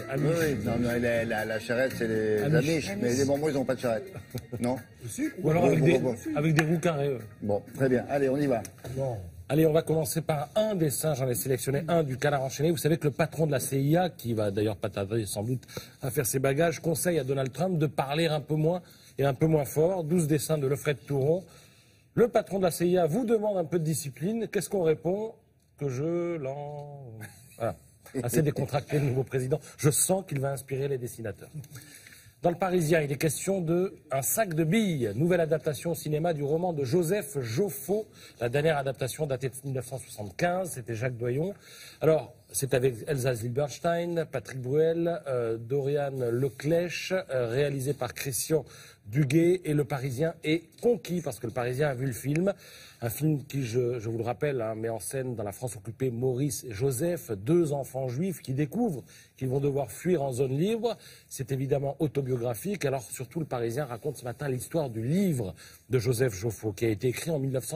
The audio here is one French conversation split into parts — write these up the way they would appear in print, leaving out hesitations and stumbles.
Amish. Oui, non, mais la charrette, c'est les Amish, mais les Mormons, ils n'ont pas de charrette. Non? Ou alors avec des roues carrées. Bon, très bien. Allez, on y va. Bon. Allez, on va commencer par un dessin. J'en ai sélectionné un du Canard enchaîné. Vous savez que le patron de la CIA, qui va d'ailleurs pas tarder sans doute à faire ses bagages, conseille à Donald Trump de parler un peu moins et un peu moins fort. 12 dessins de Lefred Touron. Le patron de la CIA vous demande un peu de discipline. Qu'est-ce qu'on répond? Que je l'en... Voilà. Assez décontracté, le nouveau président. Je sens qu'il va inspirer les dessinateurs. Dans le Parisien, il est question de Un sac de billes, nouvelle adaptation au cinéma du roman de Joseph Joffo. La dernière adaptation datée de 1975, c'était Jacques Doyon. Alors, c'est avec Elsa Zilberstein, Patrick Bruel, Dorian Leclèche, réalisé par Christian Duguay. Et le Parisien est conquis, parce que le Parisien a vu le film. Un film qui, je vous le rappelle, met en scène dans la France occupée Maurice et Joseph, deux enfants juifs qui découvrent qu'ils vont devoir fuir en zone libre. C'est évidemment autobiographique. Alors surtout, le Parisien raconte ce matin l'histoire du livre de Joseph Joffo, qui a été écrit en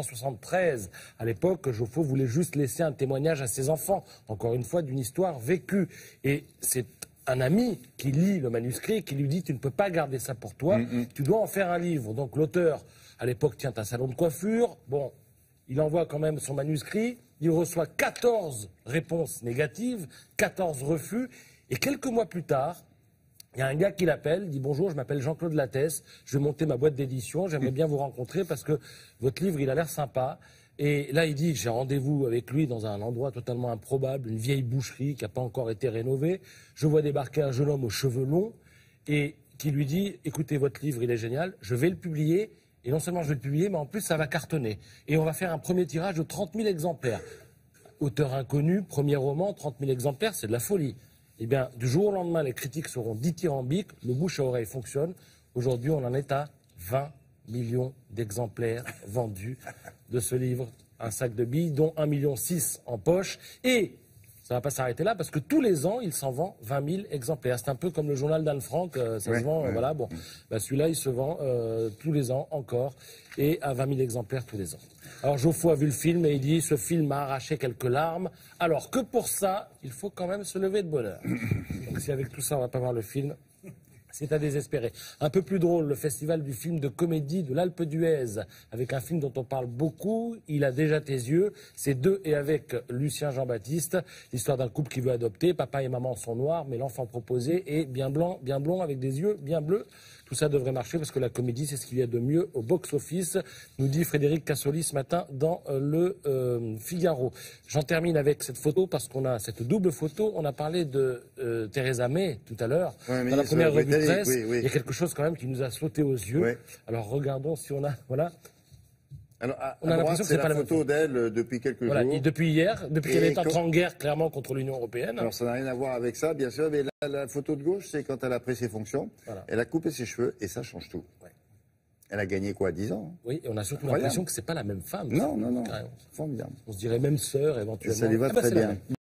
1973. À l'époque, Joffo voulait juste laisser un témoignage à ses enfants, encore une fois, d'une histoire vécue. Et c'est un ami qui lit le manuscrit et qui lui dit « Tu ne peux pas garder ça pour toi, tu dois en faire un livre ». Donc l'auteur, à l'époque, tient un salon de coiffure. Bon, il envoie quand même son manuscrit. Il reçoit 14 réponses négatives, 14 refus. Et quelques mois plus tard, il y a un gars qui l'appelle, dit « Bonjour, je m'appelle Jean-Claude Lattès, je vais monter ma boîte d'édition, j'aimerais bien vous rencontrer parce que votre livre, il a l'air sympa ». Et là, il dit, j'ai rendez-vous avec lui dans un endroit totalement improbable, une vieille boucherie qui n'a pas encore été rénovée. Je vois débarquer un jeune homme aux cheveux longs et qui lui dit, écoutez, votre livre, il est génial, je vais le publier. Et non seulement je vais le publier, mais en plus, ça va cartonner. Et on va faire un premier tirage de 30 000 exemplaires. Auteur inconnu, premier roman, 30 000 exemplaires, c'est de la folie. Eh bien, du jour au lendemain, les critiques seront dithyrambiques, le bouche à oreille fonctionne. Aujourd'hui, on en est à 20 millions d'exemplaires vendus de ce livre, Un sac de billes, dont 1,6 million en poche. Et ça ne va pas s'arrêter là, parce que tous les ans, il s'en vend 20 000 exemplaires. C'est un peu comme le journal d'Anne Frank, ça se vend, voilà. Bon, bah, celui-là, il se vend tous les ans encore, et à 20 000 exemplaires tous les ans. Alors, Joffo a vu le film et il dit, ce film m'a arraché quelques larmes, alors que pour ça, il faut quand même se lever de bonne heure. Donc si avec tout ça, on ne va pas voir le film, c'est à désespérer. Un peu plus drôle, le festival du film de comédie de l'Alpe d'Huez, avec un film dont on parle beaucoup, Il a déjà tes yeux. C'est de et avec Lucien Jean-Baptiste, l'histoire d'un couple qui veut adopter. Papa et maman sont noirs, mais l'enfant proposé est bien blanc, avec des yeux bien bleus. Tout ça devrait marcher parce que la comédie, c'est ce qu'il y a de mieux au box-office, nous dit Frédéric Cassoli ce matin dans le Figaro. J'en termine avec cette photo parce qu'on a cette double photo. On a parlé de Theresa May tout à l'heure, dans la première revue de presse. Il y a quelque chose quand même qui nous a sauté aux yeux. Alors regardons si on a... Voilà. Alors, on a l'impression que c'est pas la photo d'elle depuis quelques jours. Et depuis hier, depuis qu'elle est entrée en guerre clairement contre l'Union européenne. Alors ça n'a rien à voir avec ça, bien sûr, mais la photo de gauche, c'est quand elle a pris ses fonctions, elle a coupé ses cheveux et ça change tout. Elle a gagné quoi, 10 ans? Oui, et on a surtout l'impression que c'est pas la même femme. Non, formidable. On se dirait même sœur éventuellement. Ça lui va très bien.